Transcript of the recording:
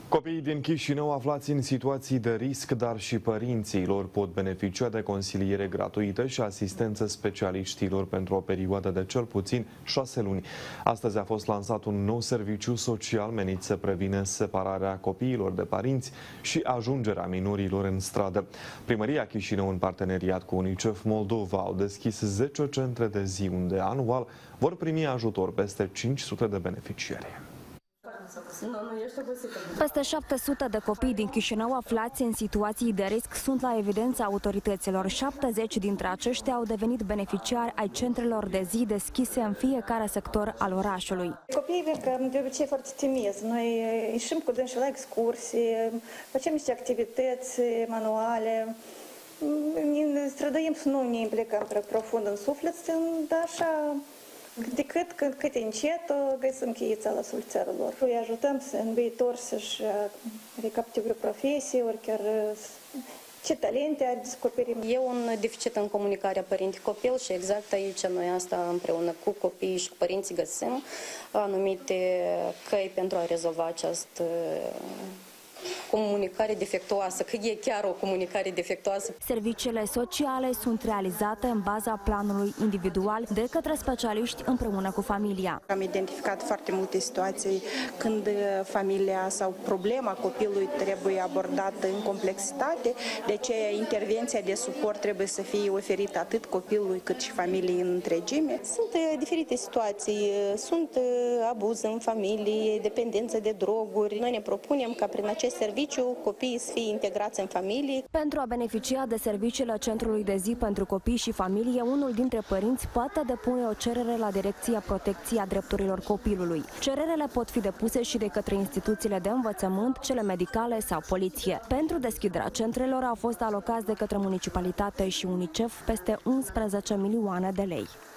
Copiii din Chișinău aflați în situații de risc, dar și părinții lor pot beneficia de consiliere gratuită și asistență specialiștilor pentru o perioadă de cel puțin 6 luni. Astăzi a fost lansat un nou serviciu social menit să prevină separarea copiilor de părinți și ajungerea minorilor în stradă. Primăria Chișinău, în parteneriat cu UNICEF Moldova, au deschis 10 centre de zi unde anual vor primi ajutor peste 500 de beneficiari. Peste 700 de copii din Chișinău aflați în situații de risc sunt la evidența autorităților. 70 dintre aceștia au devenit beneficiari ai centrelor de zi deschise în fiecare sector al orașului. Copiii vin de obicei foarte timizi. Noi ieșim cu dânsi la excursii, facem niște activități manuale, ne străduim să nu ne implicăm prea profund în suflet, dar așa decât cât încet găsim cheița la soluția lor. Îi ajutăm în viitor să-și recapitule profesii, ori chiar ce talente descoperim. E un deficit în comunicarea părinte-copil și exact aici noi asta împreună cu copiii și cu părinții găsim anumite căi pentru a rezolva această comunicare defectuoasă, că e chiar o comunicare defectuoasă. Serviciile sociale sunt realizate în baza planului individual de către specialiști împreună cu familia. Am identificat foarte multe situații când familia sau problema copilului trebuie abordată în complexitate, de aceea intervenția de suport trebuie să fie oferită atât copilului cât și familiei în întregime. Sunt diferite situații, sunt abuz în familie, dependență de droguri. Noi ne propunem ca prin acest serviciu copiii să fie integrați în familie. Pentru a beneficia de serviciile Centrului de zi pentru copii și familie, unul dintre părinți poate depune o cerere la Direcția Protecției a Drepturilor Copilului. Cererele pot fi depuse și de către instituțiile de învățământ, cele medicale sau poliție. Pentru deschiderea centrelor au fost alocați de către municipalitate și UNICEF peste 11 milioane de lei.